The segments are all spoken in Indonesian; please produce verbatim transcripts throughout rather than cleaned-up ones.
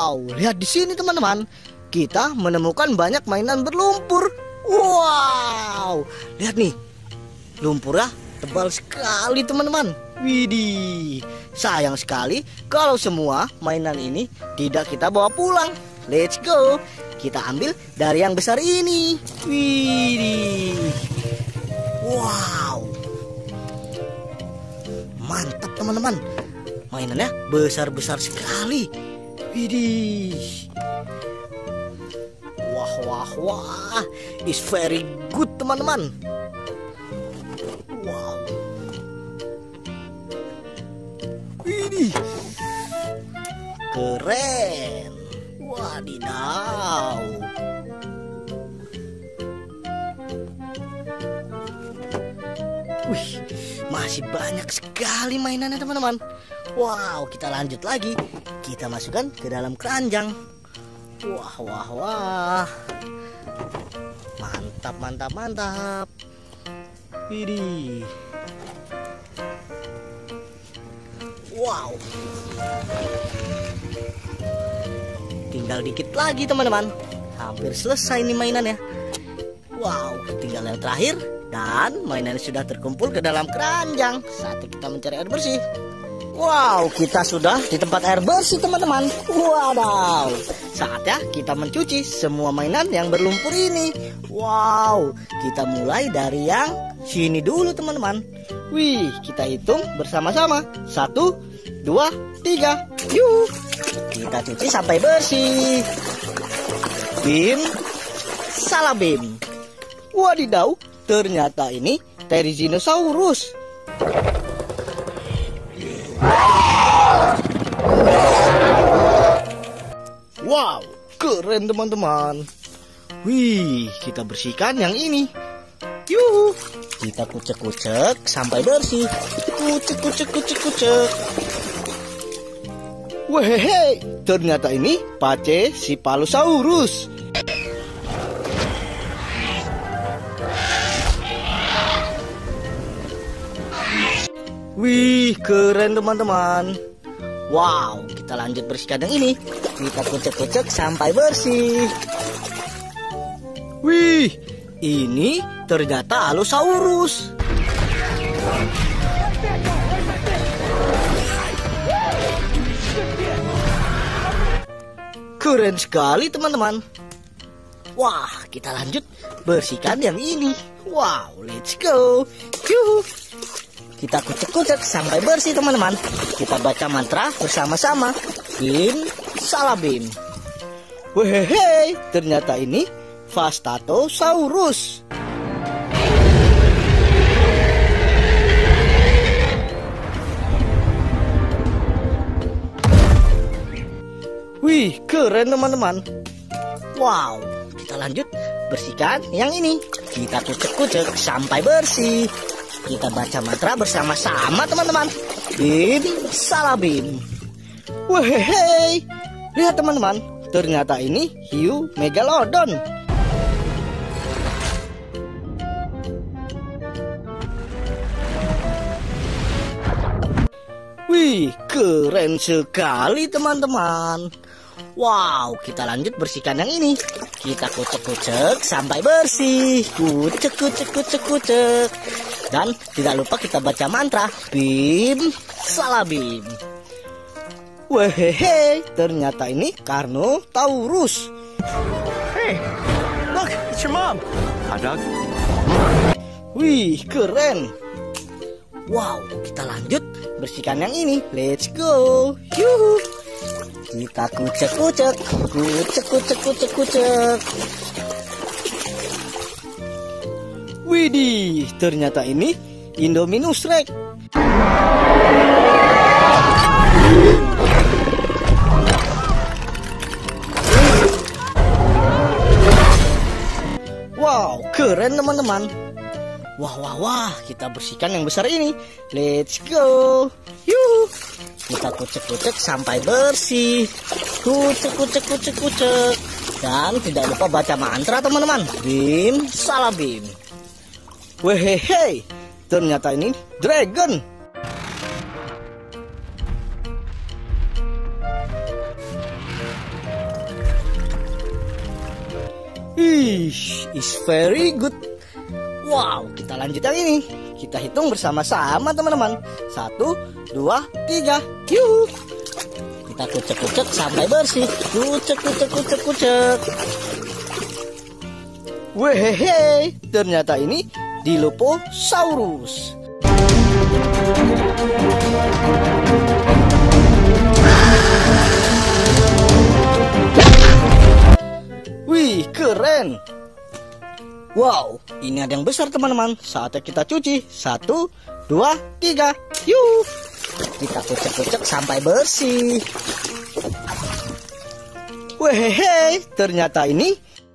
Wow, lihat di sini teman-teman. Kita menemukan banyak mainan berlumpur. Wow, lihat nih. Lumpurnya tebal sekali teman-teman. Widih, sayang sekali kalau semua mainan ini tidak kita bawa pulang. Let's go. Kita ambil dari yang besar ini. Widih. Wow. Mantap teman-teman. Mainannya besar-besar sekali. Widih. Wah wah wah. It's very good teman-teman. Wow. Widih. Keren. Wadidaw. Wih, masih banyak sekali mainannya teman-teman. Wow, kita lanjut lagi. Kita masukkan ke dalam keranjang. Wah, wah, wah. Mantap, mantap, mantap. Widih. Wow. Tinggal dikit lagi teman-teman. Hampir selesai nih mainannya. Wow, tinggal yang terakhir. Dan mainannya sudah terkumpul ke dalam keranjang. Saatnya kita mencari air bersih. Wow, kita sudah di tempat air bersih teman-teman. Wadaw. Saatnya kita mencuci semua mainan yang berlumpur ini. Wow, kita mulai dari yang sini dulu teman-teman. Wih, kita hitung bersama-sama. Satu, dua, tiga. Yuk, kita cuci sampai bersih. Bim, salah bim. Wadidaw, ternyata ini Therizinosaurus. Wow, keren teman-teman. Wih, kita bersihkan yang ini. Yuhu, kita kucek-kucek sampai bersih. Kucek, kucek, kucek, kucek. Wehehe, ternyata ini Pachycephalosaurus. Wih, keren teman-teman. Wow, kita lanjut bersihkan yang ini. Kita kucek-kucek sampai bersih. Wih, ini ternyata Allosaurus. Keren sekali teman-teman. Wah, kita lanjut bersihkan yang ini. Wow, let's go. Yuhu. Kita kucek-kucek sampai bersih teman-teman. Kita baca mantra bersama-sama. Bim, salah bim. Wehehe, ternyata ini Vastatosaurus. Wih, keren teman-teman. Wow, kita lanjut bersihkan yang ini. Kita kucek-kucek sampai bersih. Kita baca mantra bersama-sama teman-teman. Bim, salah bim. Wehehe, lihat teman-teman, ternyata ini hiu megalodon. Wih, keren sekali teman-teman. Wow, kita lanjut bersihkan yang ini. Kita kucek-kucek sampai bersih. Kucek, kucek, kucek, kucek. Dan tidak lupa kita baca mantra. Bim, salah bim. Wehehe, ternyata ini Carnotaurus. Hey, look, it's your mom. Hot dog. Wih, keren. Wow, kita lanjut bersihkan yang ini. Let's go. Yuhu. Kita kucek-kucek, kucek-kucek, kucek-kucek. Widih, ternyata ini Indominus Rex. Wow, keren teman-teman. Wah, wah, wah, kita bersihkan yang besar ini. Let's go. Yuh. Kita kucek-kucek sampai bersih. Kucek, kucek, kucek, kucek. Dan tidak lupa baca mantra teman-teman. Bim, salah bim. Wehehe, ternyata ini dragon. Ish, is very good. Wow, kita lanjut yang ini. Kita hitung bersama-sama teman-teman. Satu, dua, tiga. Yuh. Kita kucek-kucek sampai bersih. Kucek, kucek, kucek, kucek. Wehehe, ternyata ini Dilophosaurus. Wih, keren. Wow, ini ada yang besar teman-teman. Saatnya kita cuci. Satu, dua, tiga. Yuk. Kita kucek-kucek sampai bersih. Wehehe, ternyata ini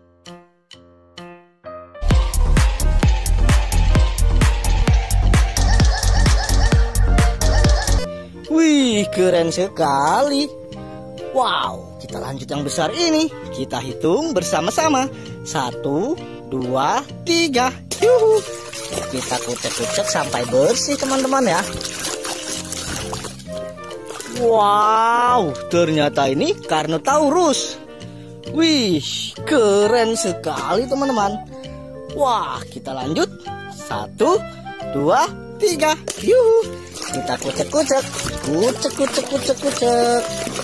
wih, keren sekali. Wow, kita lanjut yang besar ini. Kita hitung bersama-sama. Satu, dua, tiga. Yuhu. Kita kucek-kucek sampai bersih teman-teman ya. Wow, ternyata ini Carnotaurus. Wih, keren sekali teman-teman. Wah, kita lanjut. Satu, dua, tiga. Yuhu. Kita kucek-kucek. Kucek-kucek, kucek-kucek.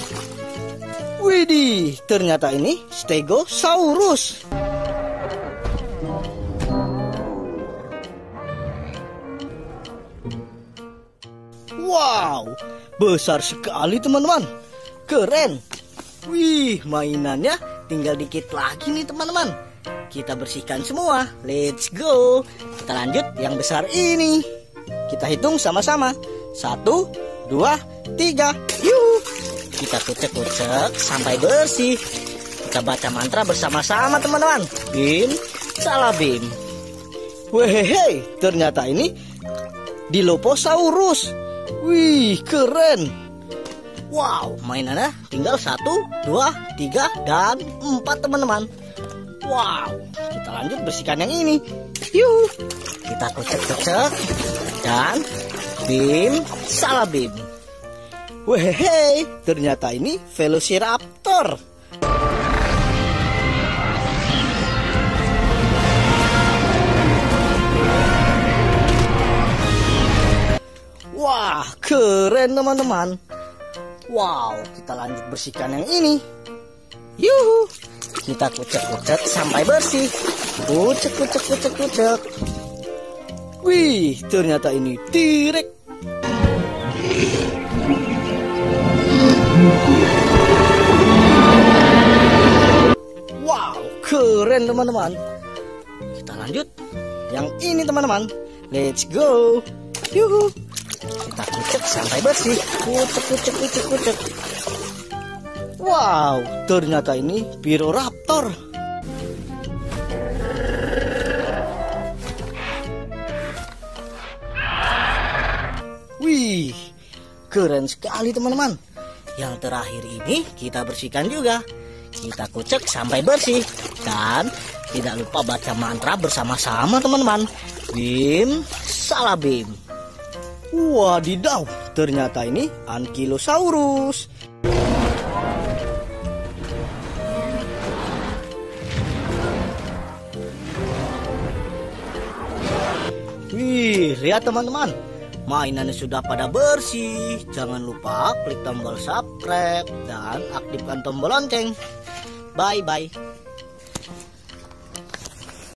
Widih, ternyata ini Stegosaurus. Wow, besar sekali teman-teman. Keren. Wih, mainannya tinggal dikit lagi nih teman-teman. Kita bersihkan semua. Let's go. Kita lanjut yang besar ini. Kita hitung sama-sama. Satu, dua, tiga. Yuk. Kita kucek-kucek sampai bersih. Kita baca mantra bersama-sama teman-teman. Bim, salabim. Wehehe, ternyata ini Dilophosaurus. Wih, keren. Wow, mainannya tinggal satu, dua, tiga, dan empat teman-teman. Wow, kita lanjut bersihkan yang ini. Yuk, kita kucek-kucek dan bim, salabim. Wehehe, ternyata ini Velociraptor. Wah, keren teman-teman. Wow, kita lanjut bersihkan yang ini. Yuhu, kita kucek-kucek sampai bersih. Kucek, kucek, kucek, kucek. Wih, ternyata ini T-Rex. Wow, keren teman-teman. Kita lanjut yang ini teman-teman. Let's go. Yuhu. Kita kucek sampai bersih. Kucek, kucek, kucek, kucek. Wow, ternyata ini Biroraptor. Wih, keren sekali teman-teman. Yang terakhir ini kita bersihkan juga. Kita kucek sampai bersih. Dan tidak lupa baca mantra bersama-sama teman-teman. Bim, salabim. Wadidaw, ternyata ini Ankylosaurus. Wih, lihat teman-teman. Mainannya sudah pada bersih. Jangan lupa klik tombol subscribe dan aktifkan tombol lonceng. Bye-bye.